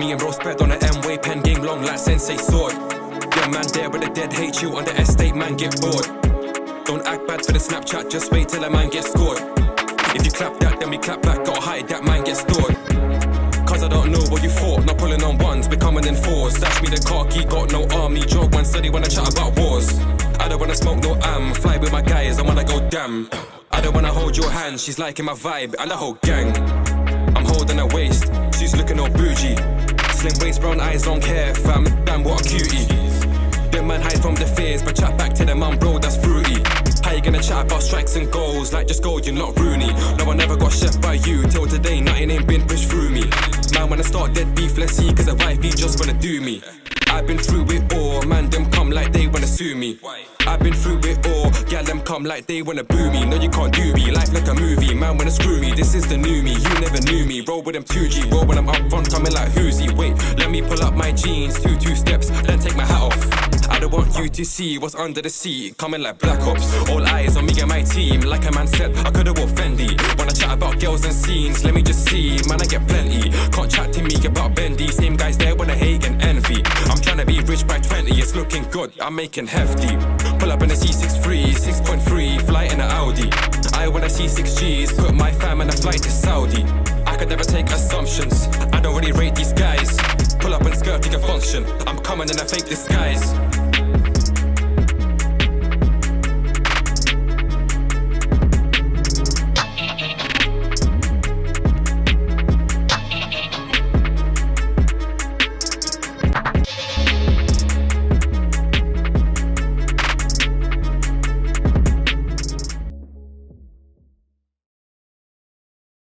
me and bro sped on the M-way, pen game long like Sensei sword. Yeah, man there with the dead hate you on the estate, man get bored. Don't act bad for the Snapchat, just wait till a man gets scored. If you clap that, then we clap back, gotta hide that man gets stored. Cause I don't know what you thought, not pulling on ones, becoming in fours. Dash me the car key, got no army, joke one steady when I chat about wars. I don't wanna smoke no fly with my guys, I wanna go damn. I don't wanna hold your hand, she's liking my vibe, and the whole gang. I'm holding her waist, she's looking all bougie. Slim waist, brown eyes, long hair, fam, damn what a cutie. Them man hide from the fears, but chat back to them man, bro, that's fruity. How you gonna chat about strikes and goals, like just gold, you're not Rooney. No, I never got chef by you, till today, nothing ain't been pushed through me. Man, when I start dead beef, let's see, cause a wifey just wanna do me. I've been through it all, man, them come like they wanna sue me. I've been through it all, yeah, them come like they wanna boo me. No, you can't do me, life like a movie, man, wanna screw me. This is the new me, you never knew me. Roll with them 2G, roll when I'm up front, coming like Hoosie. Wait, let me pull up my jeans, two steps, then take my hat off. I don't want you to see what's under the seat, coming like Black Ops. All eyes on me and my team, like a man said, I could've wore Fendi. When I chat about girls and scenes, let me just see, man, I get plenty. Can't chat to me about Bendy, same guys there wanna hate and envy. I'm trying to be rich by 20, it's looking good, I'm making hefty. Pull up in a C63, 6.3, fly in an Audi. I wanna see 6Gs, put my fam in a flight to Saudi. I could never take assumptions, I don't really rate these guys. Pull up and skirt, take a function, I'm coming in a fake disguise.